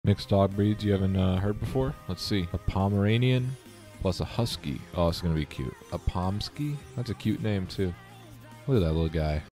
Mixed dog breeds you haven't heard before? Let's see. A Pomeranian plus a Husky. Oh, it's going to be cute. A Pomsky? That's a cute name, too. Look at that little guy.